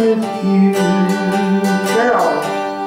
with you. Girl.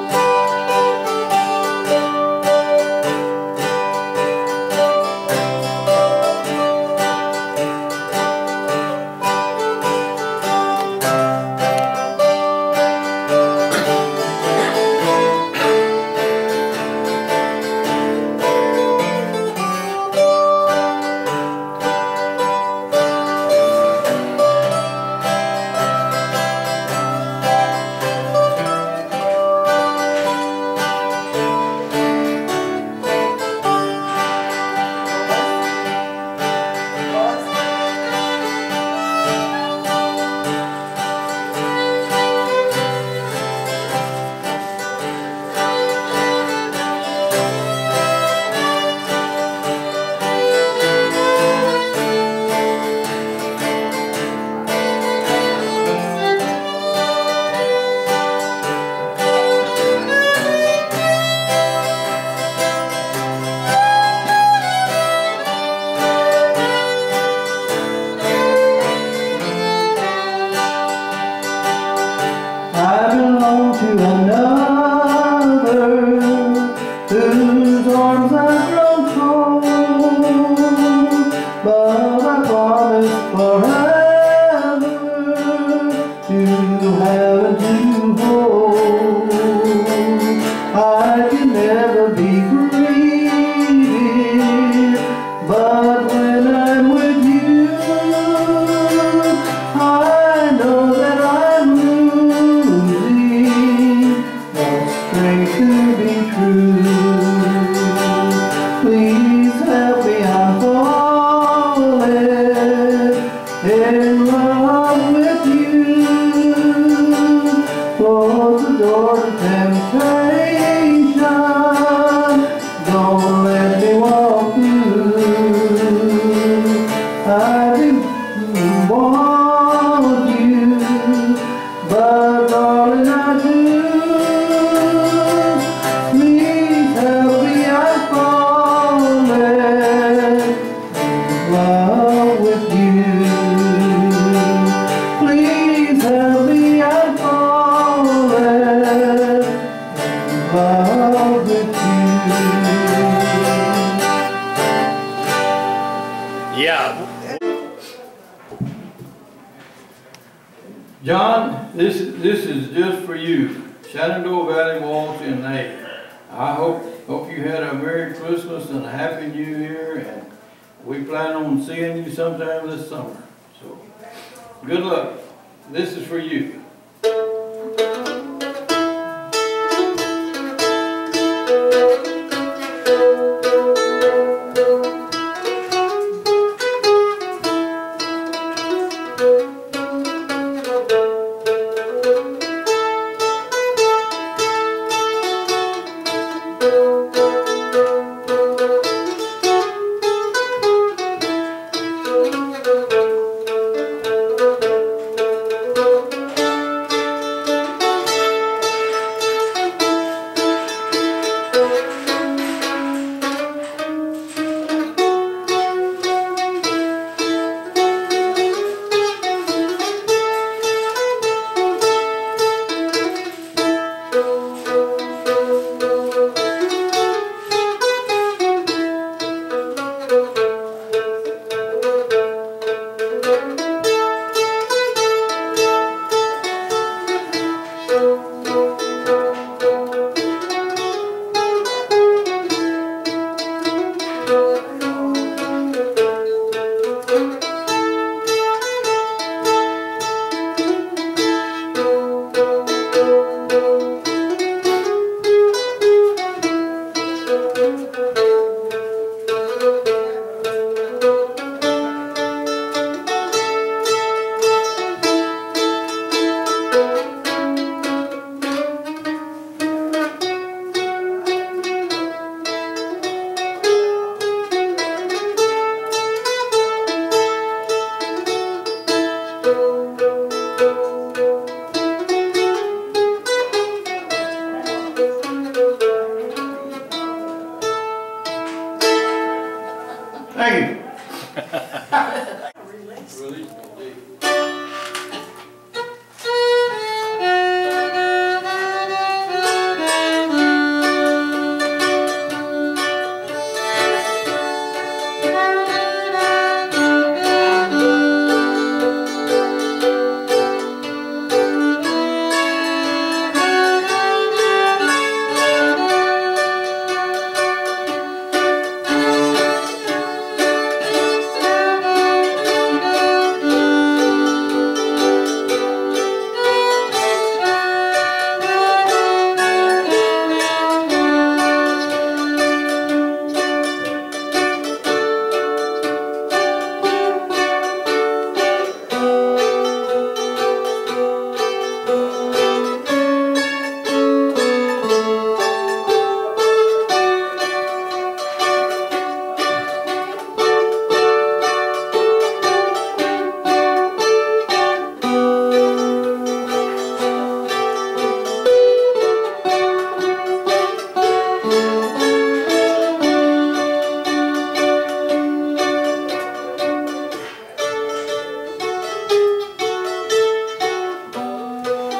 I belong to another whose arms I've grown cold, but I promise forever to have and to hold. I can never be greedy, but when I'm with you, I know that I'm strength to be true. Please help me, I'm falling in love with you. Close the door to temptation, don't let me walk through. I do want you, but darling, I do. Please help me, I'm falling in love with you. Please help me, I'm falling in love with you. Yeah. John, this is just for you. Shenandoah Valley Waltz in A. I hope you had a Merry Christmas and a Happy New Year, and we plan on seeing you sometime this summer. So, good luck. This is for you.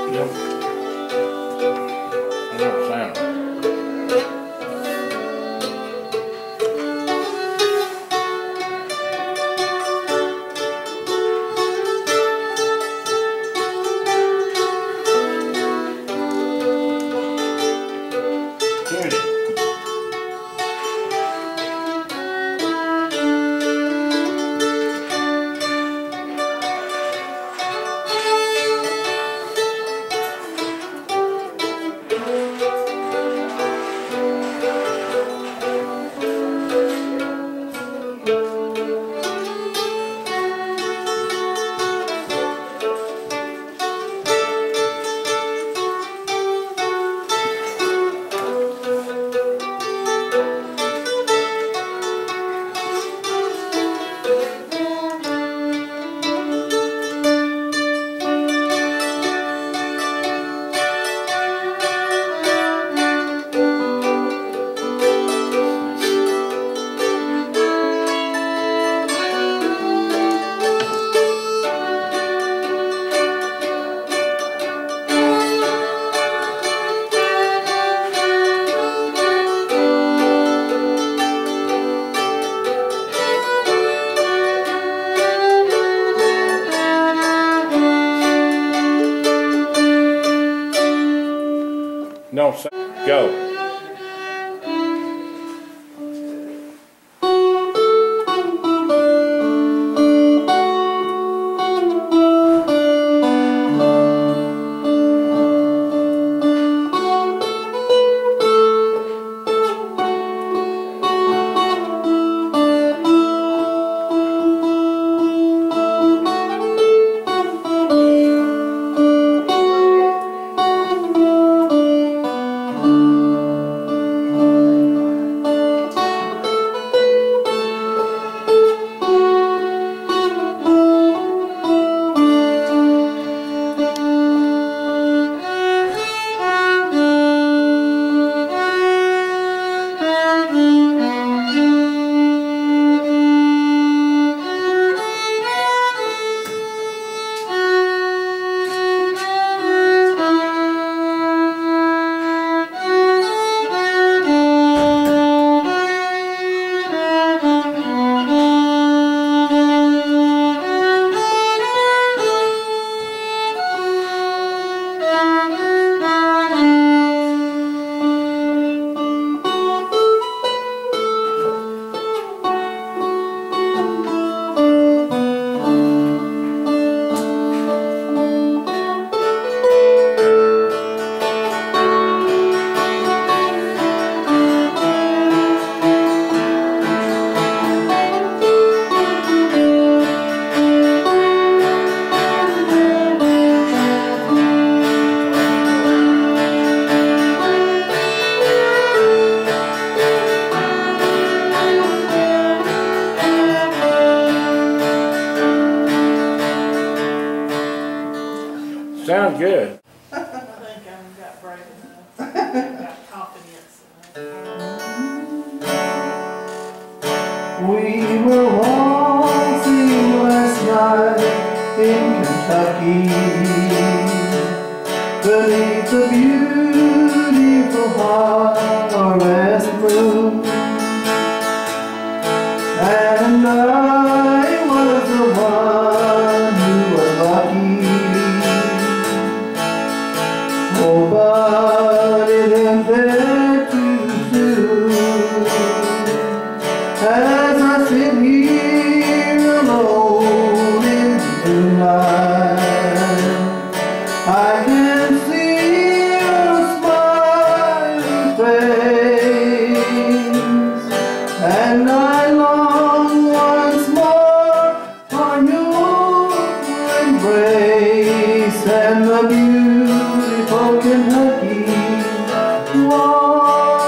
Yep. I know Santa. No, go. Sounds good. I think I've got brave enough. I've got confidence enough. We were waltzing last night in Kentucky beneath the beautiful harvest moon, and I was the one who was lucky. Oh, but it ended too soon. As I sit here alone in the moonlight, I can see your smiling face, and I long once more for your embrace and the beautiful Kentucky waltz.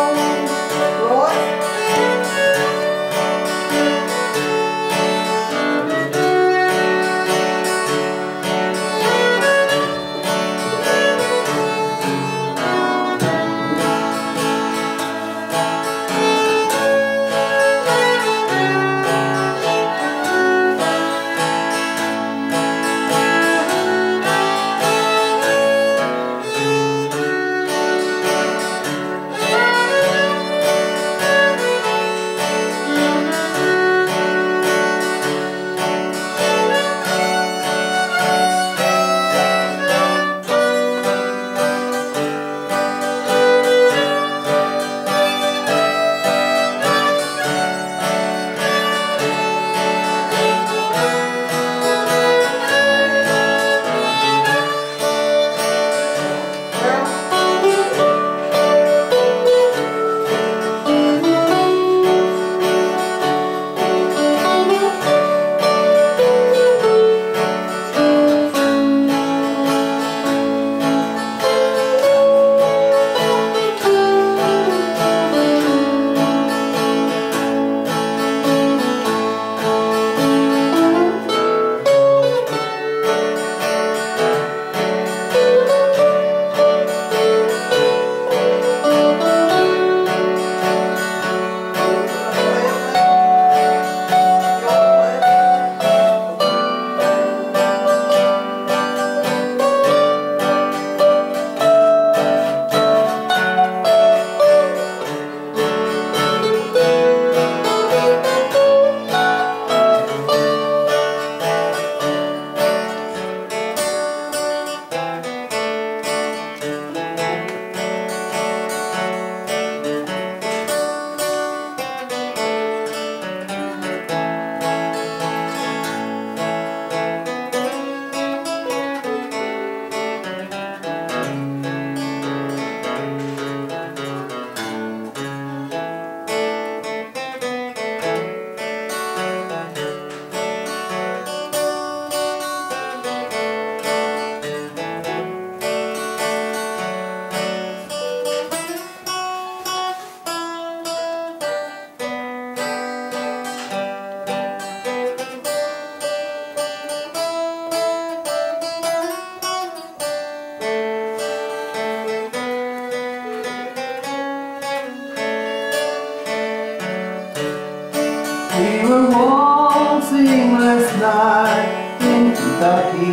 were waltzing last night in Kentucky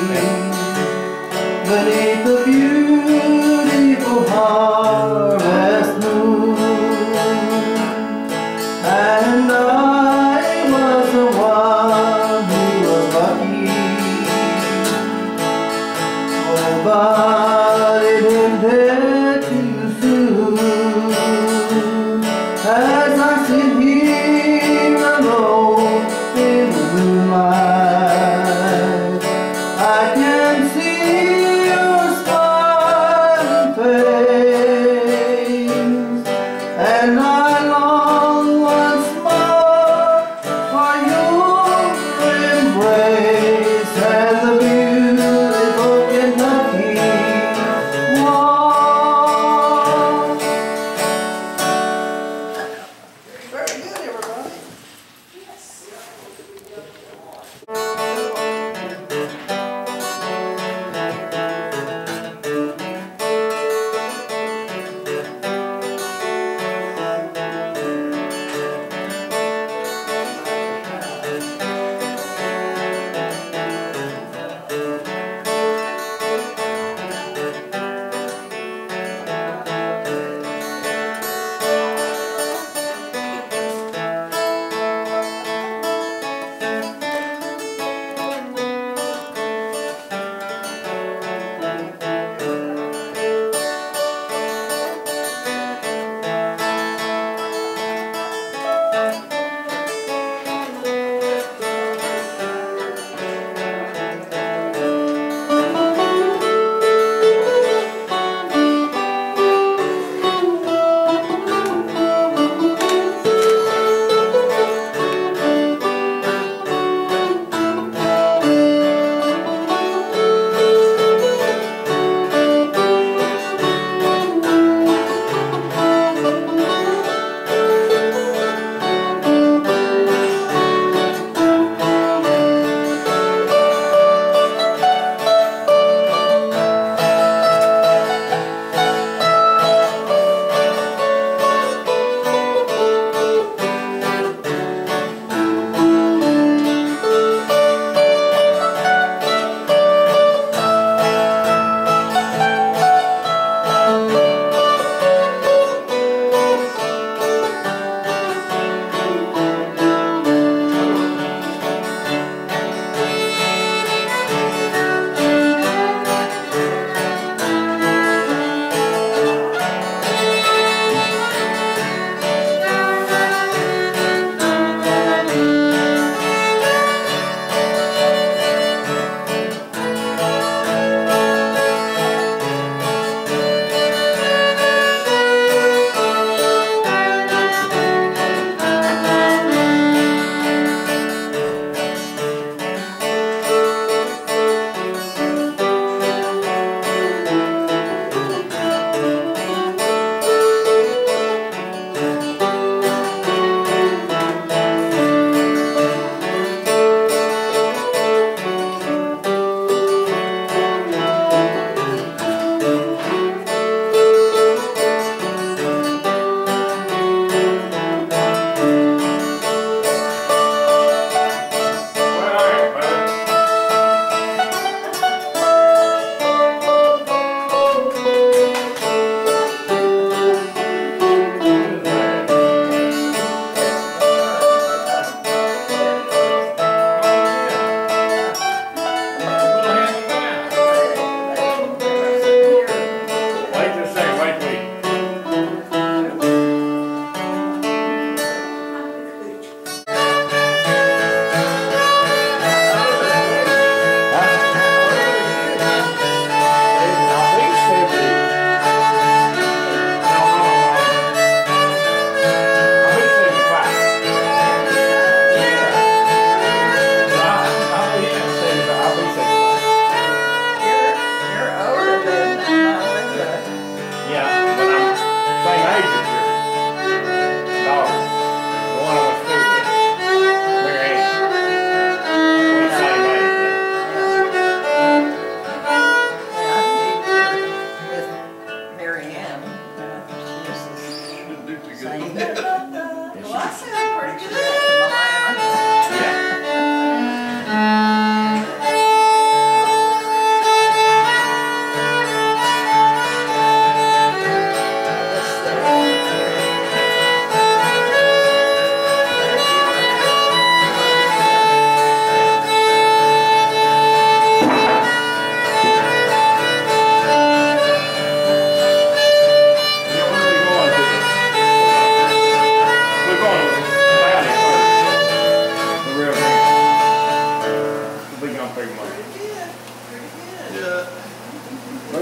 beneath the beautiful harvest moon, and I was the one who was lucky. Oh, but it ended too soon as I sit here alone in the moonlight. I can see your smile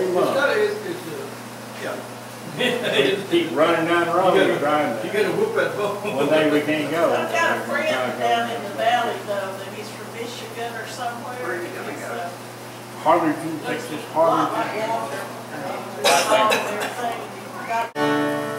every It's month. gotta, yeah. We keep running down the road trying You to. gotta whoop that bone. One day we can't go. I've got a friend down in the valley though, that he's from Michigan or somewhere. He's, Harlingen, Texas, a lot like Harlingen. Walter. And everything. Got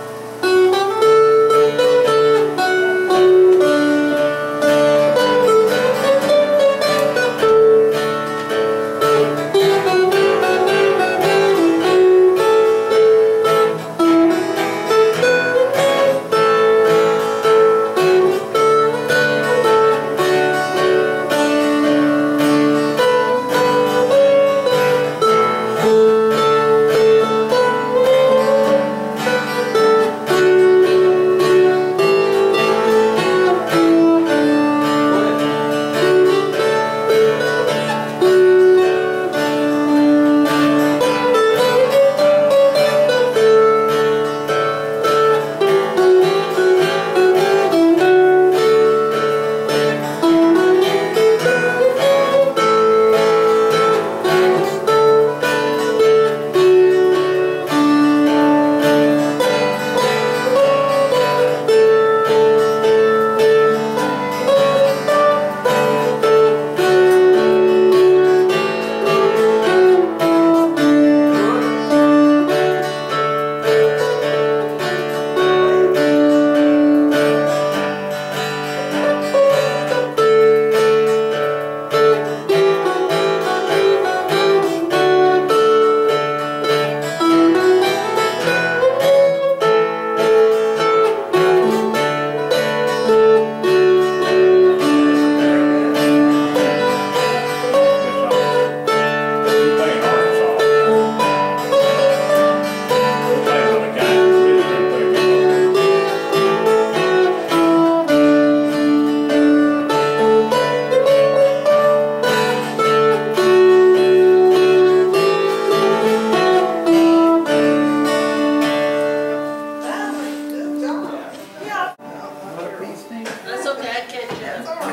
that's okay, I catch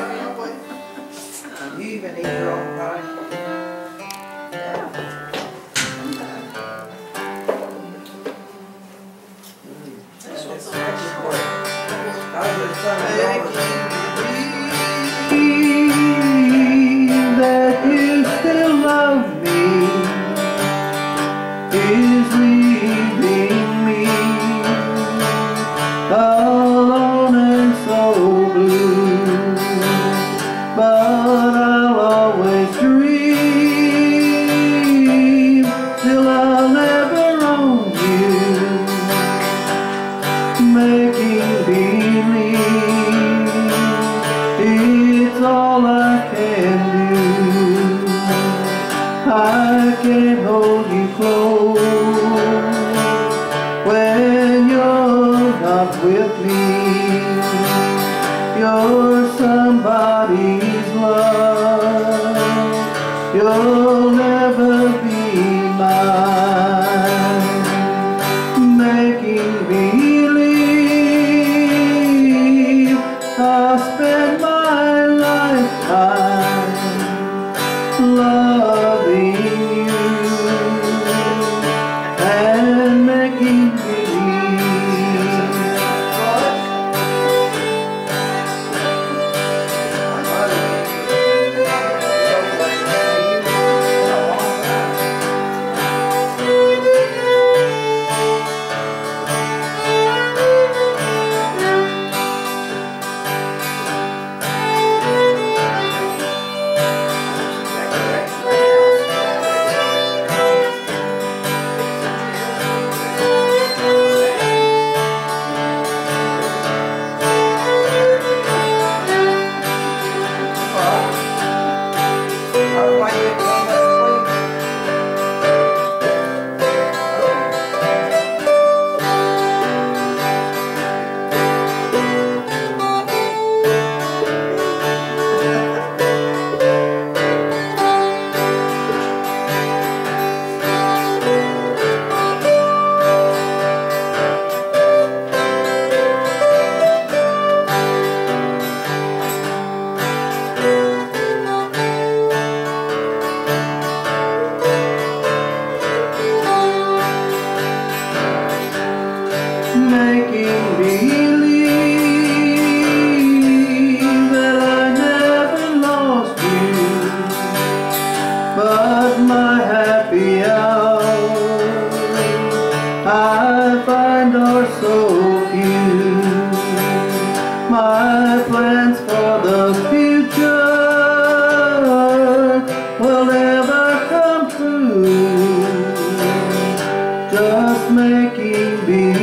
up. You even eat your own pie. This one's a little short. I was that you still love me is leaving me alone and so blue, but I'll always dream till I'll never own you, making believe it's all I can do. I can hold you close when you're not with me. You're somebody's love. You'll never be mine, making believe I spend my lifetime loving you. making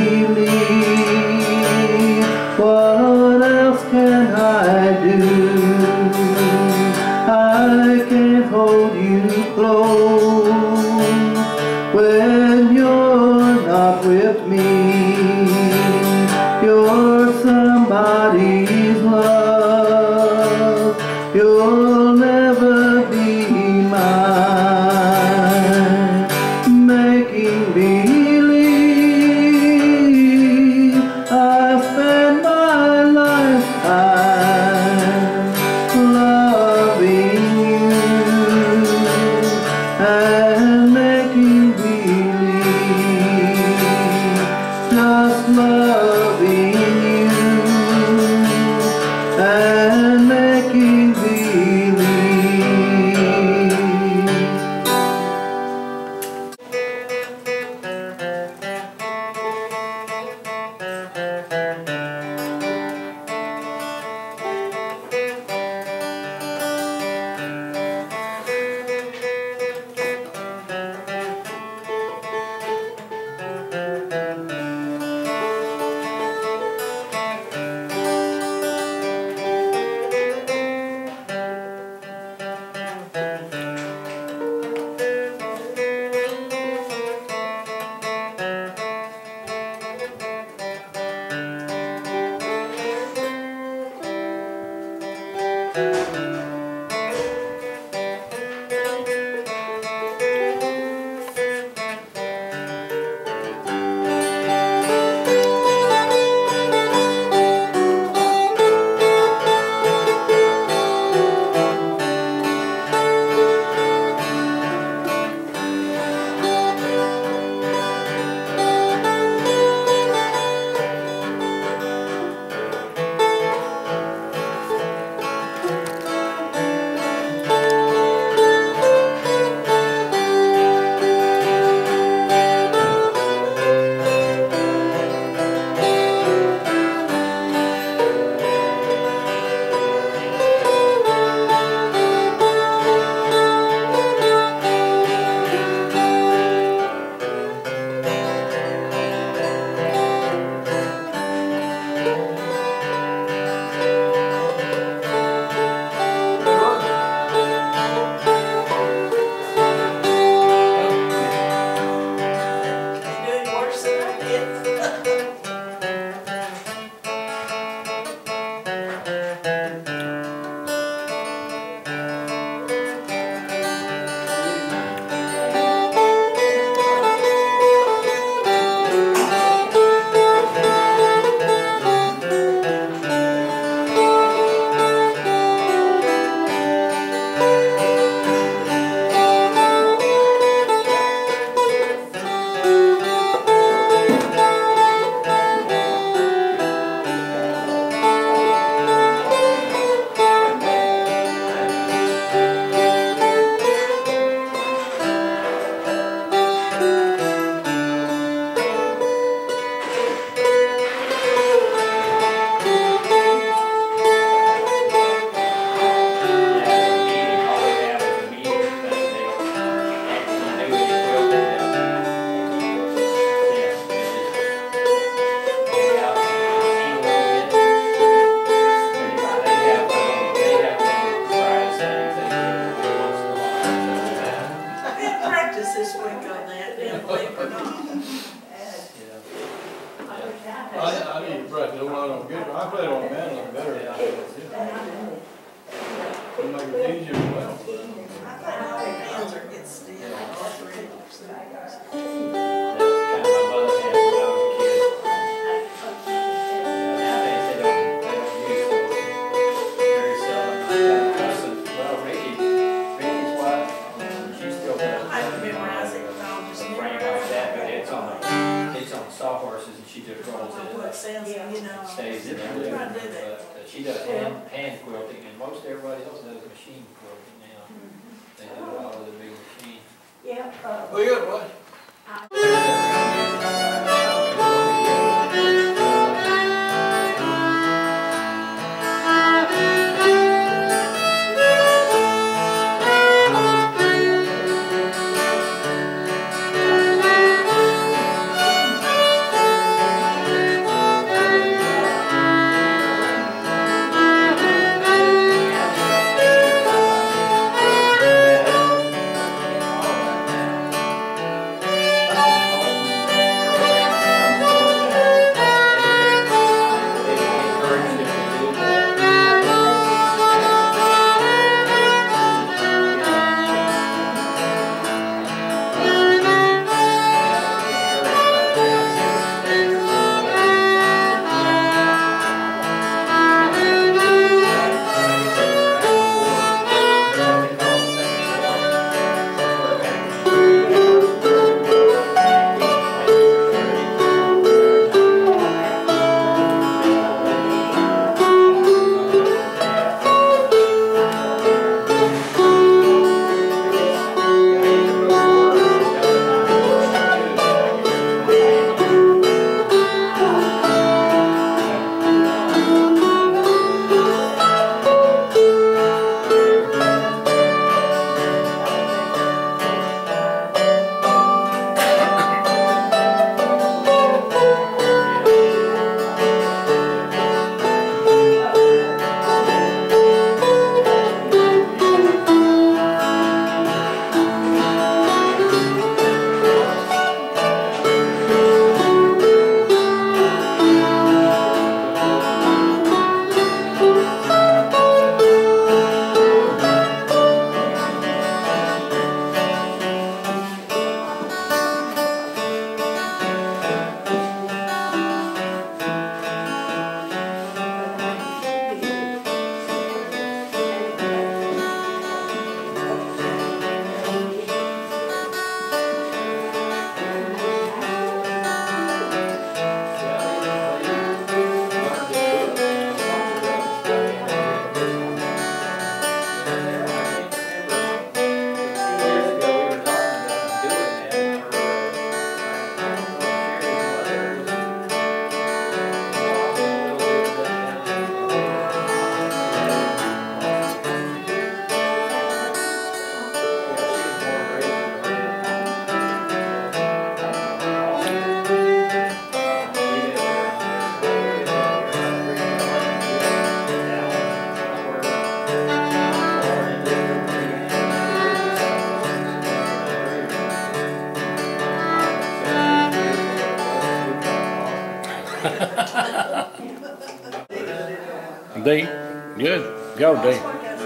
believe. What else can I do? I can't hold you close when you're not with me. You're somebody's love. You'll never be mine. Making believe. I spend my lifetime loving you and making believe. Just loving you and making believe. Doing worse than I did. I had practice this week on that, didn't believe it or not. I need to practice a lot on guitar. I played on the mandolin better than I did. It'll make it easier as well. I think all the hands are getting still, all three of us. That's kind of my mother's hand when I was a kid. Nowadays they don't use those very seldom. Well, Ricky's wife, she still does. I memorize it, but I'll just A frame like that, but it's on sawhorses and she just rolls what it. sounds, you know. Stays in there. Try to do that. But she does hand quilting and most everybody else does machine quilting now. They do it all with a big machine. Yeah, Oh, yeah, what? D, good. Go D.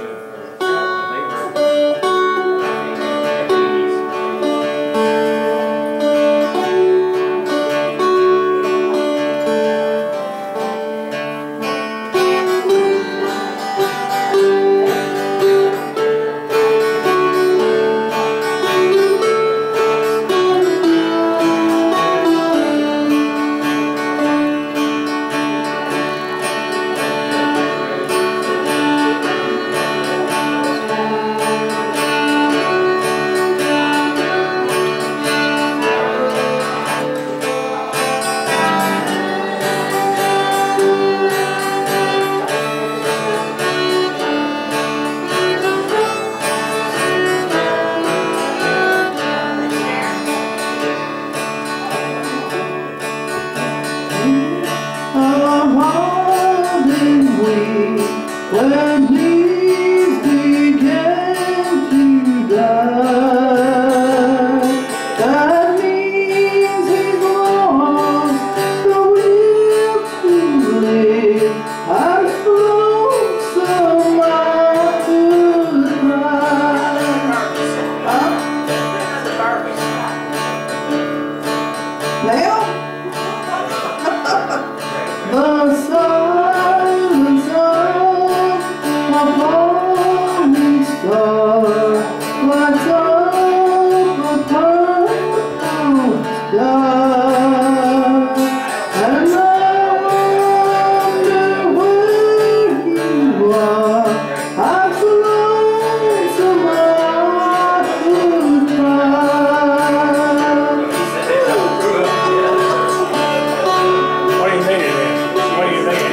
When he began to die, that means he's lost the will to live. I've flown so I could cry. Now? The silence of a falling star lights up a purple sky, and I wonder where you are. I've flown so I could cry. What do you think of this? What do you think?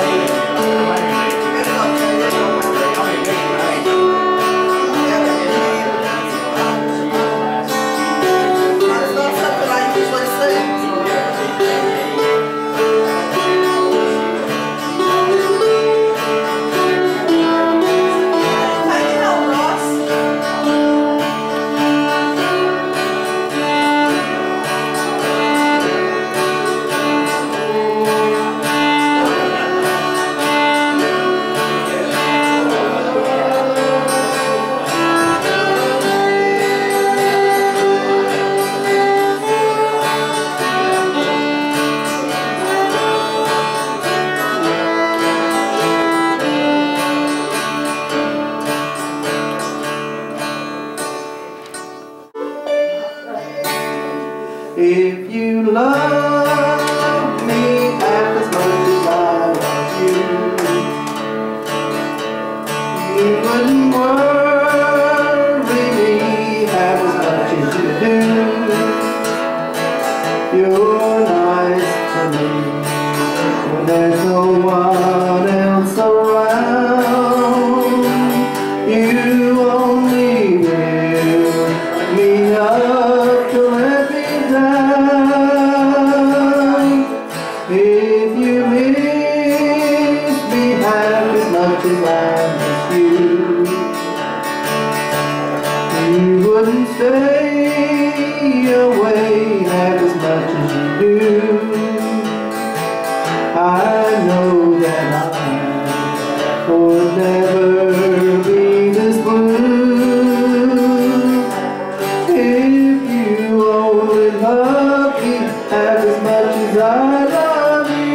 If you love me half as much as I love you, you wouldn't worry me half as much as you do. You're nice to me when there's no one else around. You only lift me up to let me down. If you miss me half as much as I miss you, you wouldn't stay away half as much as you do. I know that I would never be this blue if you only love me half as much as I love you.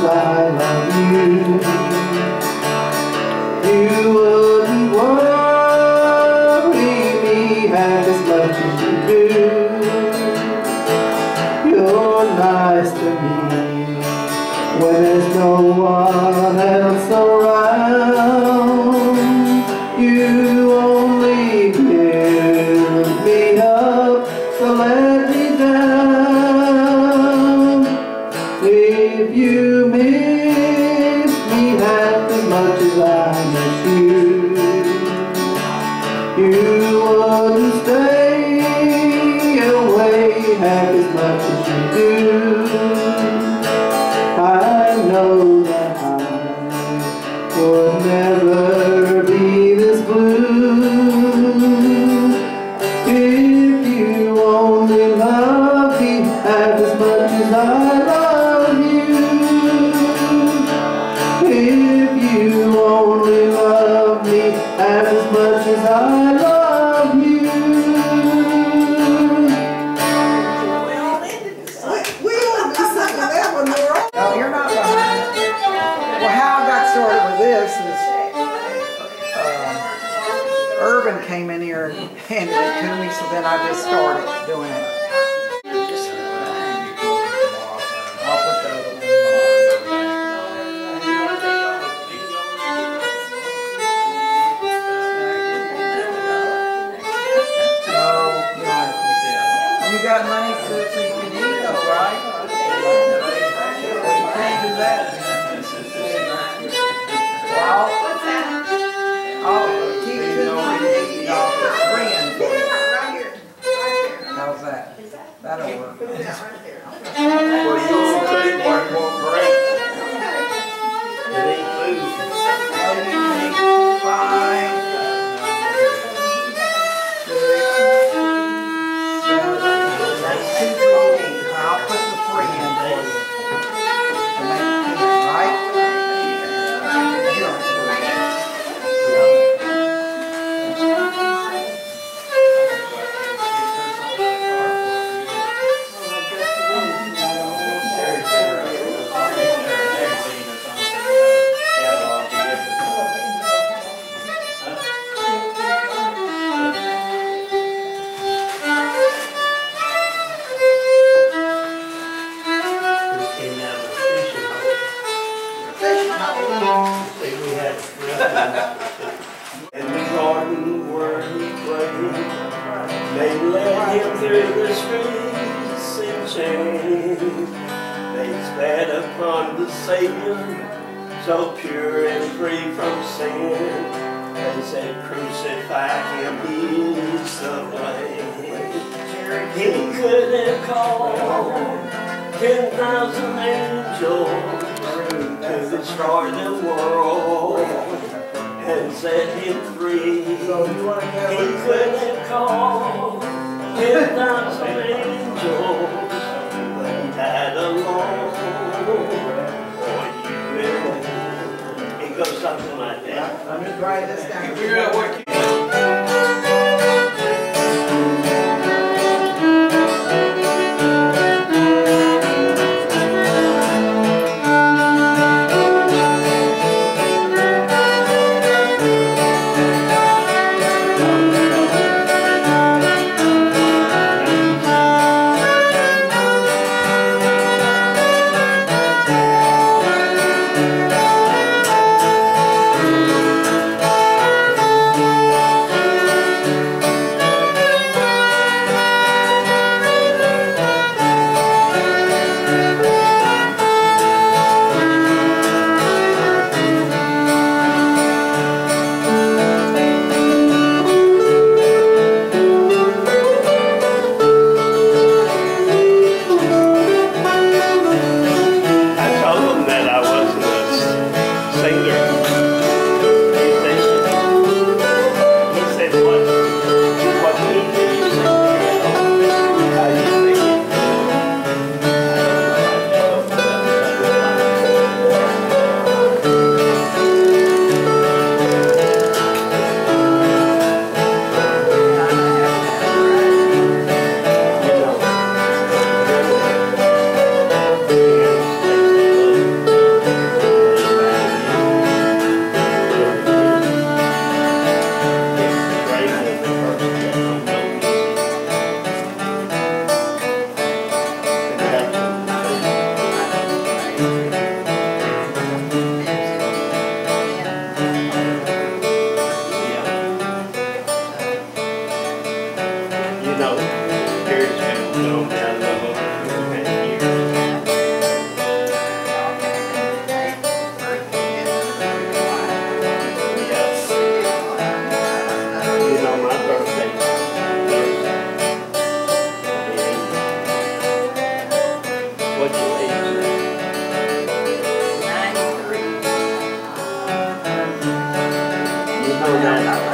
as I love you. You wouldn't worry me half as much as you do. You're nice to me when there's no one else around. You only build me up to let me down. If you miss me half as much as I miss you, you wouldn't stay away half as much as you do. I know that I would never be this blue if you only loved me half as much as I love you. If you only loved me half as much as I love you. We won't be singing that one, Laura. No, you're not behind. Well, how I got started with this is Urban came in here and handed it to me, so then I just started doing it. I'll put the other one. You got money so you can eat though, right? You can't do that. Well, I'll keep $2 off the friend for you. How's that? That'll work. Well, you won't take one more break. It ain't food. Well, you take 5, 6, 7, that's 2 for me. I'll put the friend for you. And make it, right? In the garden where he played, they led him through the streets in chains. They spat upon the Savior, so pure and free from sin. They said, crucify him, he's the way. He could have called 10,000 angels to destroy the world and set him free. He could have called 10,000 angels, but he died alone for you and me. It goes something like that. Let me write this down. Figure out what you No, no, no.